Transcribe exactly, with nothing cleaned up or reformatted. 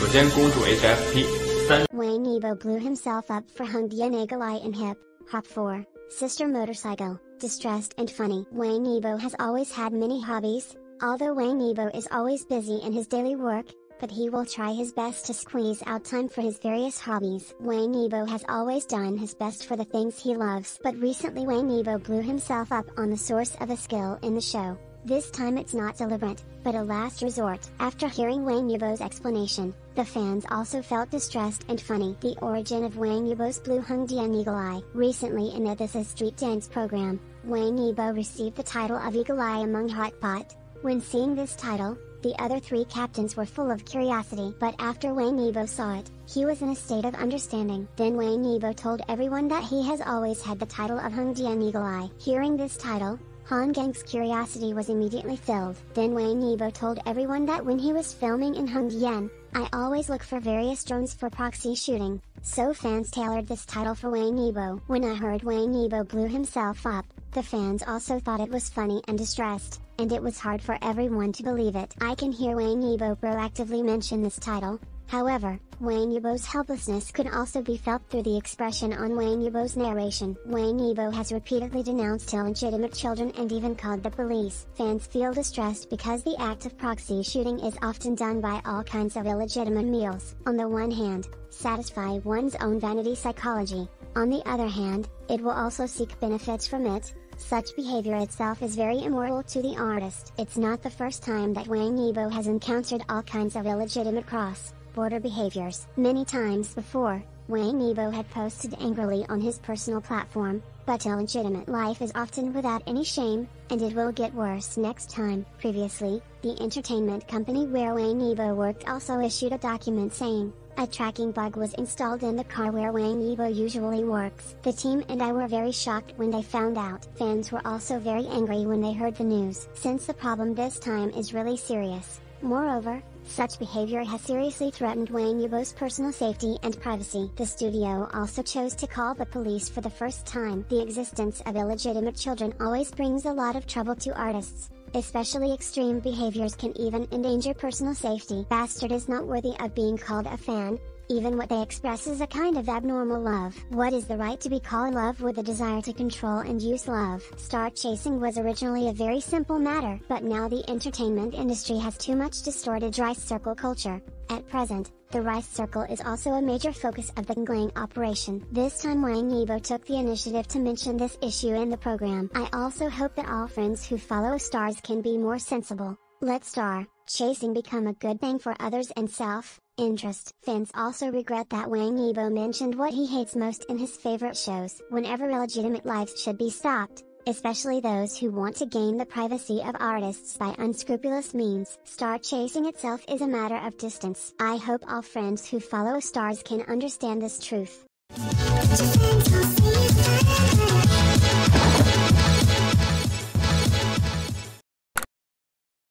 间公主 H F P 三 Wang Yibo blew himself up for Hongdian Eagle-Eye in Hip Hop four, Sister Motorcycle, Distressed and Funny. Wang Yibo has always had many hobbies, although Wang Yibo is always busy in his daily work, but he will try his best to squeeze out time for his various hobbies. Wang Yibo has always done his best for the things he loves, but recently Wang Yibo blew himself up on the source of a skill in the show. This time it's not deliberate, but a last resort. After hearing Wang Yibo's explanation, the fans also felt distressed and funny. The origin of Wang Yibo's Blue Hongdian Eagle-Eye. Recently in the This Is Street Dance program, Wang Yibo received the title of Eagle-Eye among Hot Pot. When seeing this title, the other three captains were full of curiosity, but after Wang Yibo saw it, he was in a state of understanding. Then Wang Yibo told everyone that he has always had the title of Hongdian Eagle-Eye. Hearing this title, Han Gang's curiosity was immediately filled. Then Wang Yibo told everyone that when he was filming in Hongdian, I always look for various drones for proxy shooting, so fans tailored this title for Wang Yibo. When I heard Wang Yibo blew himself up, the fans also thought it was funny and distressed, and it was hard for everyone to believe it. I can hear Wang Yibo proactively mention this title. However, Wang Yibo's helplessness could also be felt through the expression on Wang Yibo's narration. Wang Yibo has repeatedly denounced illegitimate children and even called the police. Fans feel distressed because the act of proxy shooting is often done by all kinds of illegitimate males. On the one hand, satisfy one's own vanity psychology. On the other hand, it will also seek benefits from it. Such behavior itself is very immoral to the artist. It's not the first time that Wang Yibo has encountered all kinds of illegitimate cross border behaviors. Many times before, Wang Yibo had posted angrily on his personal platform, but illegitimate life is often without any shame, and it will get worse next time. Previously, the entertainment company where Wang Yibo worked also issued a document saying, a tracking bug was installed in the car where Wang Yibo usually works. The team and I were very shocked when they found out. Fans were also very angry when they heard the news, since the problem this time is really serious. Moreover, such behavior has seriously threatened Wang Yibo's personal safety and privacy. The studio also chose to call the police for the first time. The existence of illegitimate children always brings a lot of trouble to artists. Especially extreme behaviors can even endanger personal safety. Bastard is not worthy of being called a fan. Even what they express is a kind of abnormal love. What is the right to be called love with a desire to control and use love? Star chasing was originally a very simple matter, but now the entertainment industry has too much distorted rice circle culture. At present, the rice circle is also a major focus of the Nglang operation. This time Wang Yibo took the initiative to mention this issue in the program. I also hope that all friends who follow stars can be more sensible. Let star chasing become a good thing for others and self interest. Fans also regret that Wang Yibo mentioned what he hates most in his favorite shows. Whenever illegitimate lives should be stopped, especially those who want to gain the privacy of artists by unscrupulous means. Star chasing itself is a matter of distance. I hope all friends who follow stars can understand this truth.